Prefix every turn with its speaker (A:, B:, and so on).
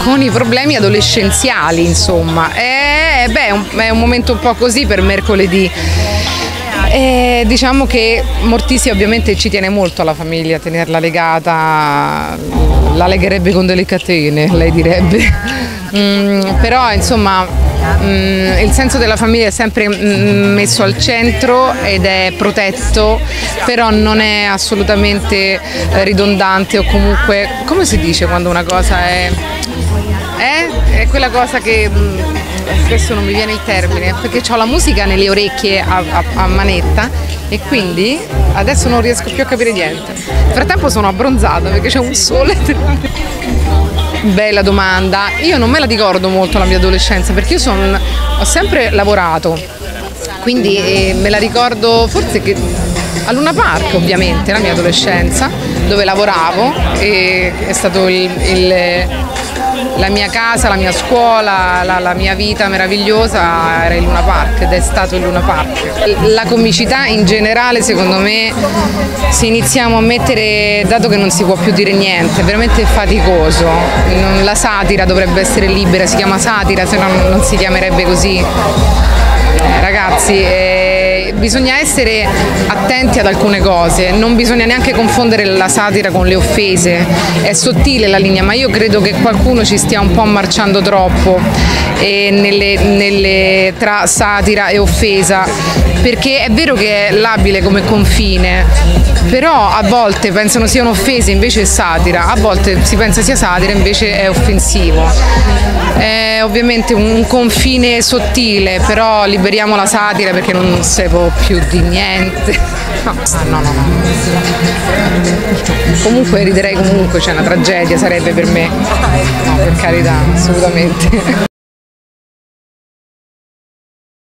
A: con i problemi adolescenziali, insomma. È un momento un po' così per mercoledì. Diciamo che Morticia ovviamente ci tiene molto alla famiglia, tenerla legata, la legherebbe con delle catene, lei direbbe. Però insomma il senso della famiglia è sempre messo al centro ed è protetto, però non è assolutamente ridondante o comunque, come si dice quando una cosa è quella cosa che adesso non mi viene il termine, perché ho la musica nelle orecchie a manetta e quindi adesso non riesco più a capire niente. Nel frattempo sono abbronzata perché c'è un sole. Bella domanda, io non me la ricordo molto la mia adolescenza perché ho sempre lavorato, quindi me la ricordo forse che a Luna Park ovviamente, la mia adolescenza, dove lavoravo, e è stato la mia casa, la mia scuola, la mia vita meravigliosa era il Luna Park ed è stato il Luna Park. La comicità in generale secondo me se iniziamo a mettere, dato che non si può più dire niente, è veramente faticoso, la satira dovrebbe essere libera, si chiama satira, se no non si chiamerebbe così. Ragazzi, bisogna essere attenti ad alcune cose, non bisogna neanche confondere la satira con le offese, è sottile la linea, ma io credo che qualcuno ci stia un po' marciando troppo tra satira e offesa, perché è vero che è labile come confine, però a volte pensano sia un'offesa invece è satira, a volte si pensa sia satira invece è offensivo. È ovviamente un confine sottile, però liberiamo la satira perché non si può più di niente. No. Comunque riderei comunque, c'è una tragedia sarebbe per me. No, per carità, assolutamente.